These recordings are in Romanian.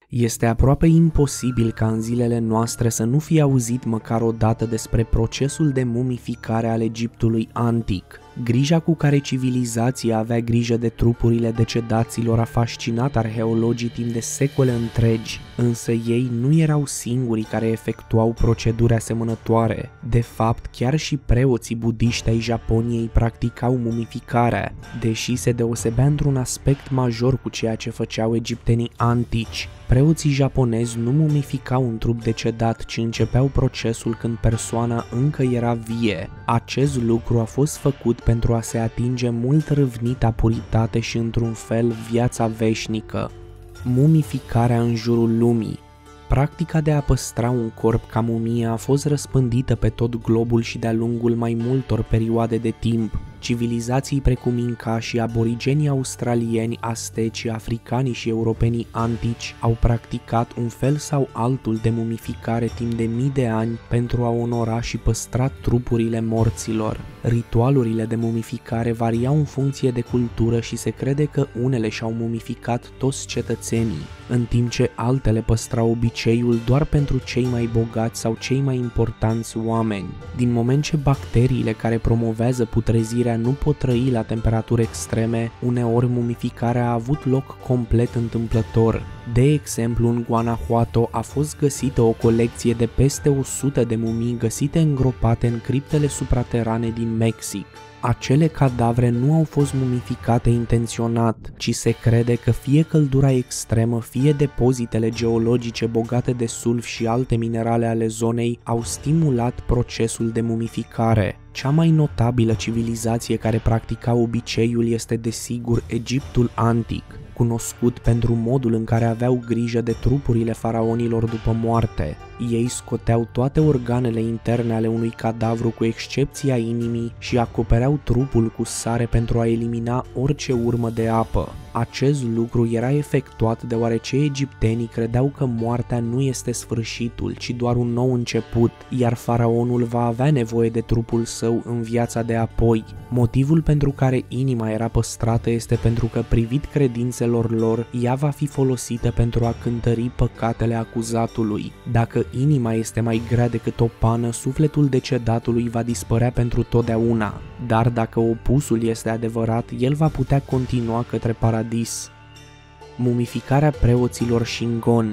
Este aproape imposibil ca în zilele noastre să nu fi auzit măcar o dată despre procesul de mumificare al Egiptului antic. Grija cu care civilizația avea grijă de trupurile decedaților a fascinat arheologii timp de secole întregi, însă ei nu erau singurii care efectuau proceduri asemănătoare. De fapt, chiar și preoții budiști ai Japoniei practicau mumificarea, deși se deosebea într-un aspect major cu ceea ce făceau egiptenii antici. Preoții japonezi nu mumificau un trup decedat, ci începeau procesul când persoana încă era vie. Acest lucru a fost făcut pentru a se atinge mult râvnita puritate și, într-un fel, viața veșnică. Mumificarea în jurul lumii. Practica de a păstra un corp ca mumie a fost răspândită pe tot globul și de-a lungul mai multor perioade de timp. Civilizații precum incașii, aborigenii australieni, aztecii, africanii și europenii antici au practicat un fel sau altul de mumificare timp de mii de ani pentru a onora și păstra trupurile morților. Ritualurile de mumificare variau în funcție de cultură și se crede că unele și-au mumificat toți cetățenii, în timp ce altele păstrau obiceiul doar pentru cei mai bogați sau cei mai importanți oameni. Din moment ce bacteriile care promovează putrezirea nu pot trăi la temperaturi extreme, uneori mumificarea a avut loc complet întâmplător. De exemplu, în Guanajuato a fost găsită o colecție de peste 100 de mumii găsite îngropate în criptele supraterane din Mexic. Acele cadavre nu au fost mumificate intenționat, ci se crede că fie căldura extremă, fie depozitele geologice bogate de sulf și alte minerale ale zonei au stimulat procesul de mumificare. Cea mai notabilă civilizație care practica obiceiul este desigur Egiptul antic, cunoscut pentru modul în care aveau grijă de trupurile faraonilor după moarte. Ei scoteau toate organele interne ale unui cadavru cu excepția inimii și acopereau trupul cu sare pentru a elimina orice urmă de apă. Acest lucru era efectuat deoarece egiptenii credeau că moartea nu este sfârșitul, ci doar un nou început, iar faraonul va avea nevoie de trupul său în viața de apoi. Motivul pentru care inima era păstrată este pentru că, privit credințelor lor, ea va fi folosită pentru a cântări păcatele acuzatului. Dacă inima este mai grea decât o pană, sufletul decedatului va dispărea pentru totdeauna. Dar dacă opusul este adevărat, el va putea continua către paradis. Mumificarea preoților Shingon.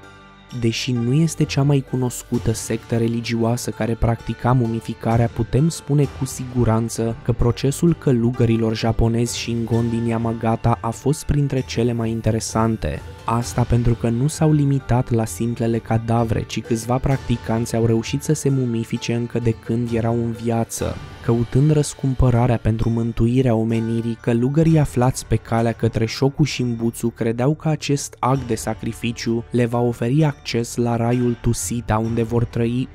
Deși nu este cea mai cunoscută sectă religioasă care practica mumificarea, putem spune cu siguranță că procesul călugărilor japonezi Shingon din Yamagata a fost printre cele mai interesante. Asta pentru că nu s-au limitat la simplele cadavre, ci câțiva practicanți au reușit să se mumifice încă de când erau în viață. Căutând răscumpărarea pentru mântuirea omenirii, călugării aflați pe calea către Shokushinbutsu credeau că acest act de sacrificiu le va oferi acces la raiul Tusita, unde vor trăi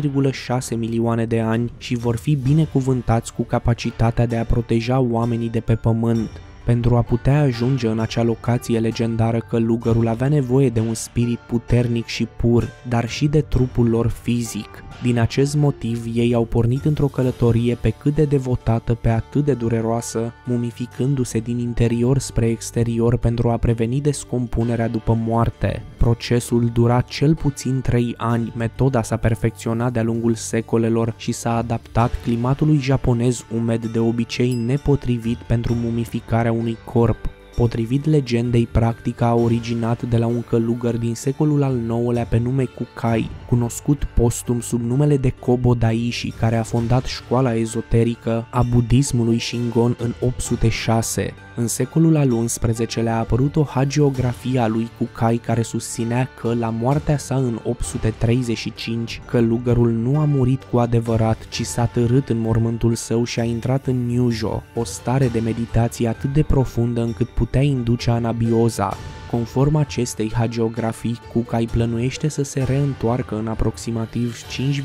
1,6 milioane de ani și vor fi binecuvântați cu capacitatea de a proteja oamenii de pe pământ. Pentru a putea ajunge în acea locație legendară, călugărul avea nevoie de un spirit puternic și pur, dar și de trupul lor fizic. Din acest motiv, ei au pornit într-o călătorie pe cât de devotată, pe atât de dureroasă, mumificându-se din interior spre exterior pentru a preveni descompunerea după moarte. Procesul dura cel puțin 3 ani, metoda s-a perfecționat de-a lungul secolelor și s-a adaptat climatului japonez umed, de obicei nepotrivit pentru mumificarea unui corp. Potrivit legendei, practica a originat de la un călugăr din secolul al IX-lea pe nume Kukai, cunoscut postum sub numele de Kobo Daishi, care a fondat școala ezoterică a budismului Shingon în 806. În secolul al XI-lea a apărut o hagiografie a lui Kukai care susținea că, la moartea sa în 835, călugărul nu a murit cu adevărat, ci s-a târât în mormântul său și a intrat în Nyujo, o stare de meditație atât de profundă încât putea induce anabioza. Conform acestei hagiografii, Kukai plănuiește să se reîntoarcă în aproximativ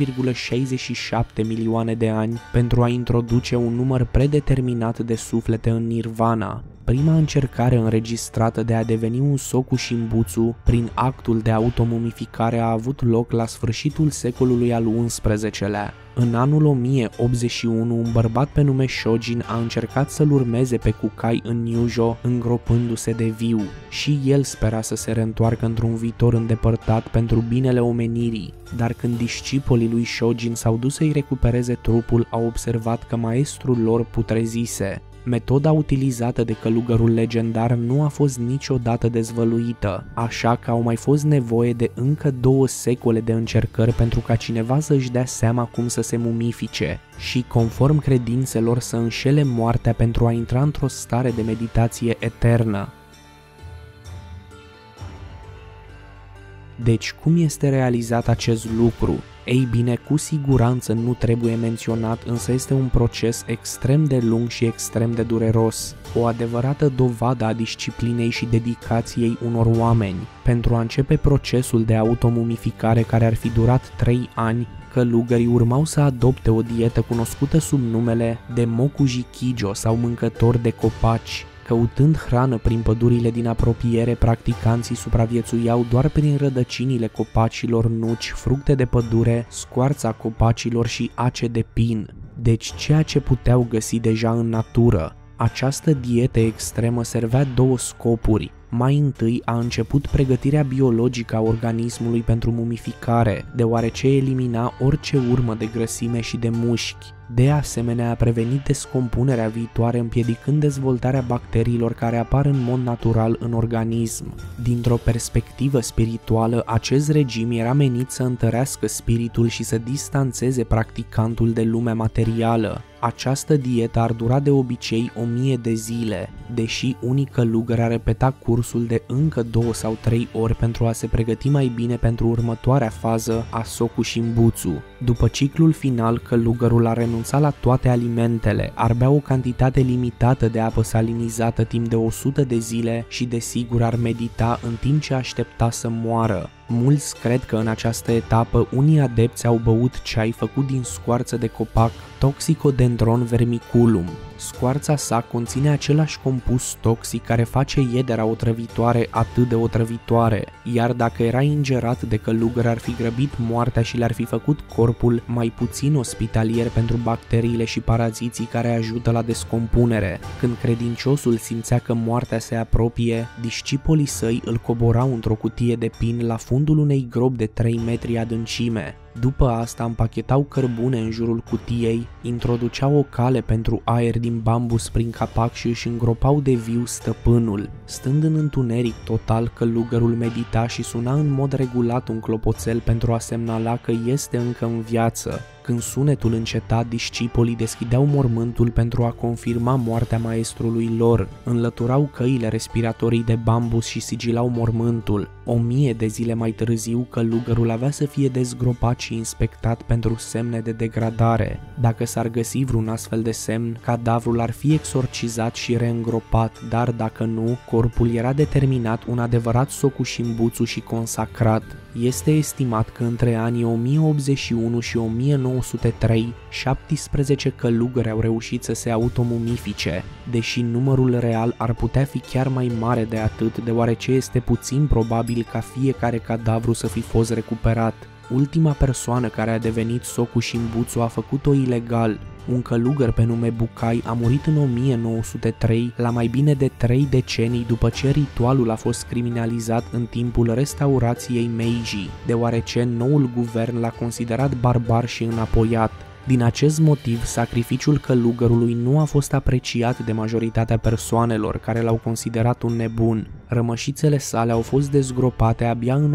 5,67 milioane de ani pentru a introduce un număr predeterminat de suflete în nirvana. prima încercare înregistrată de a deveni un Soku Shimbutsu prin actul de automumificare a avut loc la sfârșitul secolului al XI-lea. În anul 1081, un bărbat pe nume Shojin a încercat să-l urmeze pe Kukai în Nyujo, îngropându-se de viu. Și el spera să se reîntoarcă într-un viitor îndepărtat pentru binele omenirii, dar când discipolii lui Shojin s-au dus să-i recupereze trupul, au observat că maestrul lor putrezise. Metoda utilizată de călugărul legendar nu a fost niciodată dezvăluită, așa că au mai fost nevoie de încă 2 secole de încercări pentru ca cineva să-și dea seama cum să se mumifice și, conform credințelor, să înșele moartea pentru a intra într-o stare de meditație eternă. Deci, cum este realizat acest lucru? Ei bine, cu siguranță nu trebuie menționat, însă este un proces extrem de lung și extrem de dureros, o adevărată dovadă a disciplinei și dedicației unor oameni. Pentru a începe procesul de automumificare, care ar fi durat 3 ani, călugării urmau să adopte o dietă cunoscută sub numele de Mokuji Kijo sau mâncător de copaci. Căutând hrană prin pădurile din apropiere, practicanții supraviețuiau doar prin rădăcinile copacilor, nuci, fructe de pădure, scoarța copacilor și ace de pin, deci ceea ce puteau găsi deja în natură. Această dietă extremă servea 2 scopuri. Mai întâi a început pregătirea biologică a organismului pentru mumificare, deoarece elimina orice urmă de grăsime și de mușchi. De asemenea, a prevenit descompunerea viitoare, împiedicând dezvoltarea bacteriilor care apar în mod natural în organism. Dintr-o perspectivă spirituală, acest regim era menit să întărească spiritul și să distanțeze practicantul de lumea materială. Această dietă ar dura de obicei 1000 de zile, deși unii călugări ar repeta cursul de încă 2 sau 3 ori pentru a se pregăti mai bine pentru următoarea fază a Soku Shimbutsu. După ciclul final, călugărul a renunțat la toate alimentele, ar bea o cantitate limitată de apă salinizată timp de 100 de zile și desigur ar medita în timp ce aștepta să moară. Mulți cred că în această etapă unii adepți au băut ceai făcut din scoarță de copac Toxicodendron vermiculum. Scoarța sa conține același compus toxic care face iedera otrăvitoare atât de otrăvitoare, iar dacă era ingerat de călugări ar fi grăbit moartea și le-ar fi făcut corpul mai puțin ospitalier pentru bacteriile și paraziții care ajută la descompunere. Când credinciosul simțea că moartea se apropie, discipolii săi îl coborau într-o cutie de pin la fundul unei gropi de 3 metri adâncime. După asta împachetau cărbune în jurul cutiei, introduceau o cale pentru aer din bambus prin capac și își îngropau de viu stăpânul. Stând în întuneric total, călugărul medita și suna în mod regulat un clopoțel pentru a semnala că este încă în viață. Când sunetul înceta, discipolii deschideau mormântul pentru a confirma moartea maestrului lor, înlăturau căile respiratorii de bambus și sigilau mormântul. 1000 de zile mai târziu, călugărul avea să fie dezgropat și inspectat pentru semne de degradare. Dacă s-ar găsi vreun astfel de semn, cadavrul ar fi exorcizat și reîngropat, dar dacă nu, corpul era determinat un adevărat Soku Shimbutsu și consacrat. Este estimat că între anii 1081 și 1903, 17 călugări au reușit să se automumifice, deși numărul real ar putea fi chiar mai mare de atât, deoarece este puțin probabil ca fiecare cadavru să fi fost recuperat. Ultima persoană care a devenit Soku Shimbutsu a făcut-o ilegal. Un călugăr pe nume Bukai a murit în 1903, la mai bine de 3 decenii după ce ritualul a fost criminalizat în timpul restaurației Meiji, deoarece noul guvern l-a considerat barbar și înapoiat. Din acest motiv, sacrificiul călugărului nu a fost apreciat de majoritatea persoanelor care l-au considerat un nebun. Rămășițele sale au fost dezgropate abia în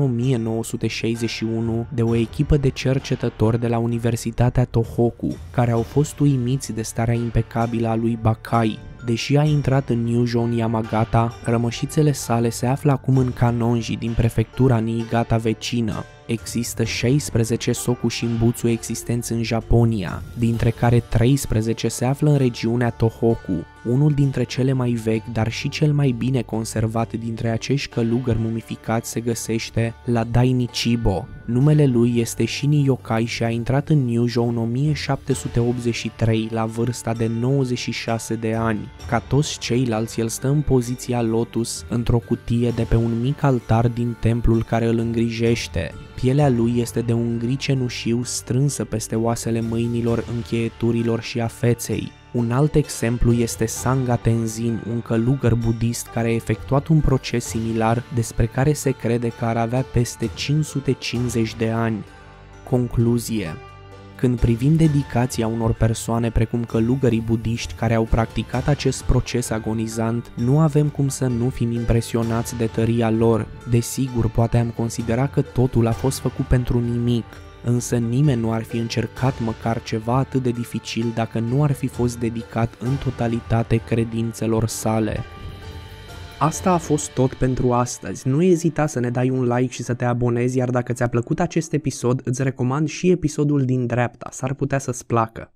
1961 de o echipă de cercetători de la Universitatea Tohoku, care au fost uimiți de starea impecabilă a lui Bukai. Deși a intrat în Nyujo în Yamagata, rămășițele sale se află acum în Kanonji din prefectura Niigata vecină. Există 16 Sokushinbutsu existenți în Japonia, dintre care 13 se află în regiunea Tohoku. Unul dintre cele mai vechi, dar și cel mai bine conservat dintre acești călugări mumificați se găsește la Dainichibo. Numele lui este Shin Yokai și a intrat în Nyujo în 1783 la vârsta de 96 de ani. Ca toți ceilalți, el stă în poziția lotus într-o cutie de pe un mic altar din templul care îl îngrijește. Pielea lui este de un gri cenușiu strânsă peste oasele mâinilor, încheieturilor și a feței. Un alt exemplu este Sangha Tenzin, un călugăr budist care a efectuat un proces similar despre care se crede că ar avea peste 550 de ani. Concluzie. Când privim dedicația unor persoane precum călugării budiști care au practicat acest proces agonizant, nu avem cum să nu fim impresionați de tăria lor. Desigur, poate am considera că totul a fost făcut pentru nimic, însă nimeni nu ar fi încercat măcar ceva atât de dificil dacă nu ar fi fost dedicat în totalitate credințelor sale. Asta a fost tot pentru astăzi. Nu ezita să ne dai un like și să te abonezi, iar dacă ți-a plăcut acest episod, îți recomand și episodul din dreapta, s-ar putea să-ți placă.